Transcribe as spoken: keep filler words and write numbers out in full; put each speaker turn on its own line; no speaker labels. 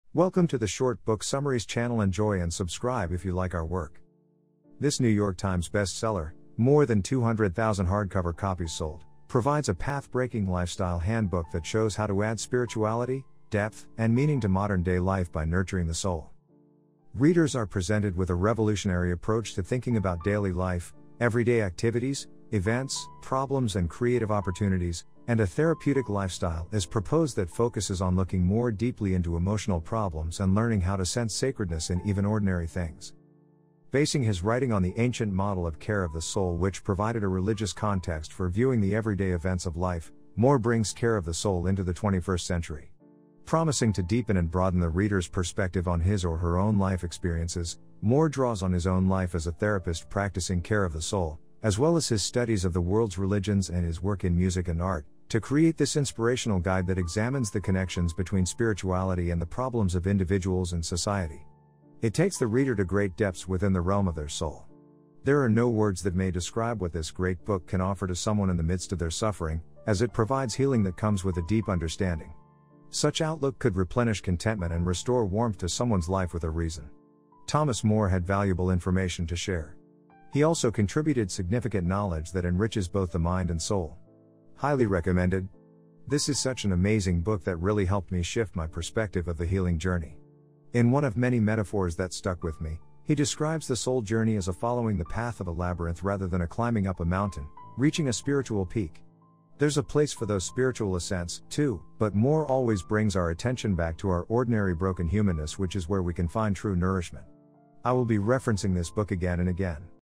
Welcome to the Short Book Summaries channel. Enjoy and subscribe if you like our work. This New York Times bestseller, more than two hundred thousand hardcover copies sold, provides a path-breaking lifestyle handbook that shows how to add spirituality, depth, and meaning to modern-day life by nurturing the soul. Readers are presented with a revolutionary approach to thinking about daily life, everyday activities, events, problems and creative opportunities, and a therapeutic lifestyle is proposed that focuses on looking more deeply into emotional problems and learning how to sense sacredness in even ordinary things. Basing his writing on the ancient model of care of the soul, which provided a religious context for viewing the everyday events of life, Moore brings care of the soul into the twenty-first century. Promising to deepen and broaden the reader's perspective on his or her own life experiences, Moore draws on his own life as a therapist practicing care of the soul, as well as his studies of the world's religions and his work in music and art, to create this inspirational guide that examines the connections between spirituality and the problems of individuals and society. It takes the reader to great depths within the realm of their soul. There are no words that may describe what this great book can offer to someone in the midst of their suffering, as it provides healing that comes with a deep understanding. Such outlook could replenish contentment and restore warmth to someone's life with a reason. Thomas Moore had valuable information to share. He also contributed significant knowledge that enriches both the mind and soul. Highly recommended. This is such an amazing book that really helped me shift my perspective of the healing journey. In one of many metaphors that stuck with me, he describes the soul journey as a following the path of a labyrinth rather than a climbing up a mountain, reaching a spiritual peak. There's a place for those spiritual ascents, too, but Moore always brings our attention back to our ordinary broken humanness, which is where we can find true nourishment. I will be referencing this book again and again.